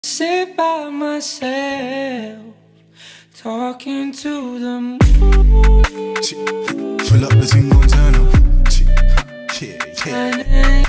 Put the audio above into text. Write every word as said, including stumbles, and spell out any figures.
Sit by myself, talking to the moon. Fill up the thing, gon' turn up. Yeah, yeah.